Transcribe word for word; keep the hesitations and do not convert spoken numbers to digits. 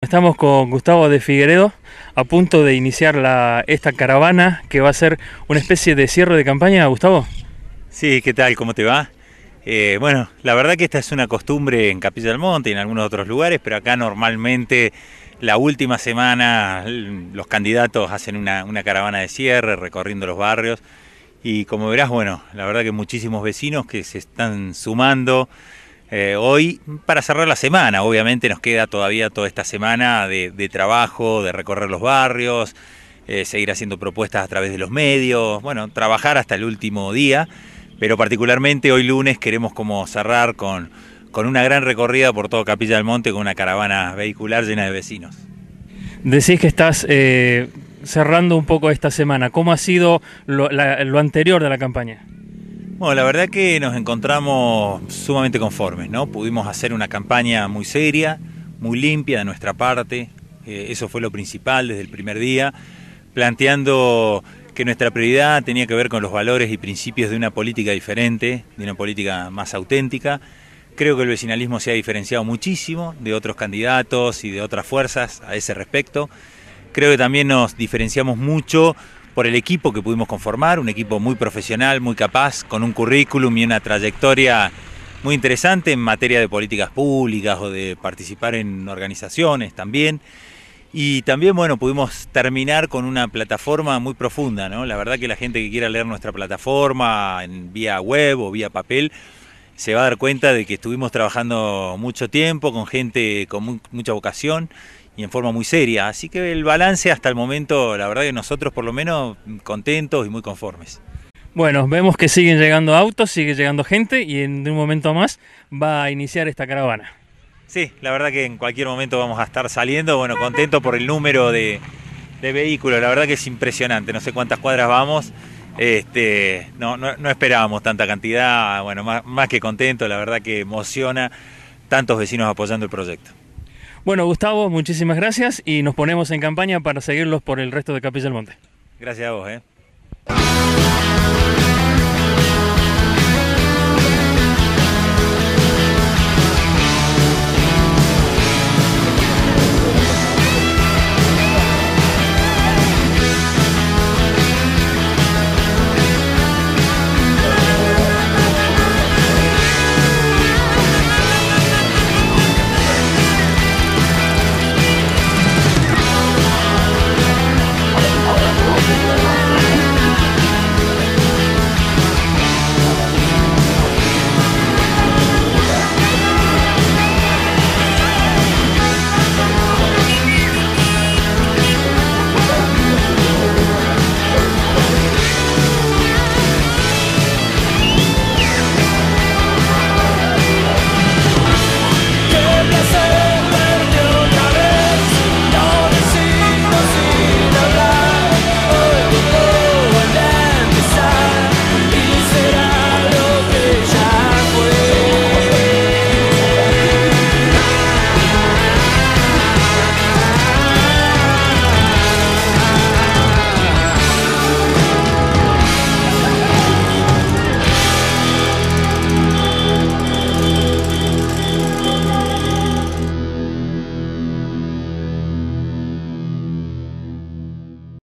Estamos con Gustavo de Figueredo a punto de iniciar la, esta caravana que va a ser una especie de cierre de campaña, Gustavo. Sí, ¿qué tal? ¿Cómo te va? Eh, bueno, la verdad que esta es una costumbre en Capilla del Monte y en algunos otros lugares, pero acá normalmente la última semana los candidatos hacen una, una caravana de cierre recorriendo los barrios y como verás, bueno, la verdad que muchísimos vecinos que se están sumando eh, hoy para cerrar la semana. Obviamente nos queda todavía toda esta semana de, de trabajo, de recorrer los barrios, eh, seguir haciendo propuestas a través de los medios, bueno, trabajar hasta el último día. Pero particularmente hoy lunes queremos como cerrar con, con una gran recorrida por todo Capilla del Monte con una caravana vehicular llena de vecinos. Decís que estás eh, cerrando un poco esta semana. ¿Cómo ha sido lo, la, lo anterior de la campaña? Bueno, la verdad que nos encontramos sumamente conformes, ¿no? Pudimos hacer una campaña muy seria, muy limpia de nuestra parte. Eh, eso fue lo principal desde el primer día, planteando que nuestra prioridad tenía que ver con los valores y principios de una política diferente, de una política más auténtica. Creo que el vecinalismo se ha diferenciado muchísimo de otros candidatos y de otras fuerzas a ese respecto. Creo que también nos diferenciamos mucho por el equipo que pudimos conformar, un equipo muy profesional, muy capaz, con un currículum y una trayectoria muy interesante en materia de políticas públicas o de participar en organizaciones también. Y también, bueno, pudimos terminar con una plataforma muy profunda, ¿no? La verdad que la gente que quiera leer nuestra plataforma en vía web o vía papel se va a dar cuenta de que estuvimos trabajando mucho tiempo con gente con muy, mucha vocación y en forma muy seria. Así que el balance hasta el momento, la verdad que nosotros por lo menos contentos y muy conformes. Bueno, vemos que siguen llegando autos, sigue llegando gente y en un momento más va a iniciar esta caravana. Sí, la verdad que en cualquier momento vamos a estar saliendo, bueno, contento por el número de, de vehículos, la verdad que es impresionante, no sé cuántas cuadras vamos, este, no, no, no esperábamos tanta cantidad, bueno, más, más que contento, la verdad que emociona tantos vecinos apoyando el proyecto. Bueno, Gustavo, muchísimas gracias y nos ponemos en campaña para seguirlos por el resto de Capilla del Monte. Gracias a vos, ¿eh?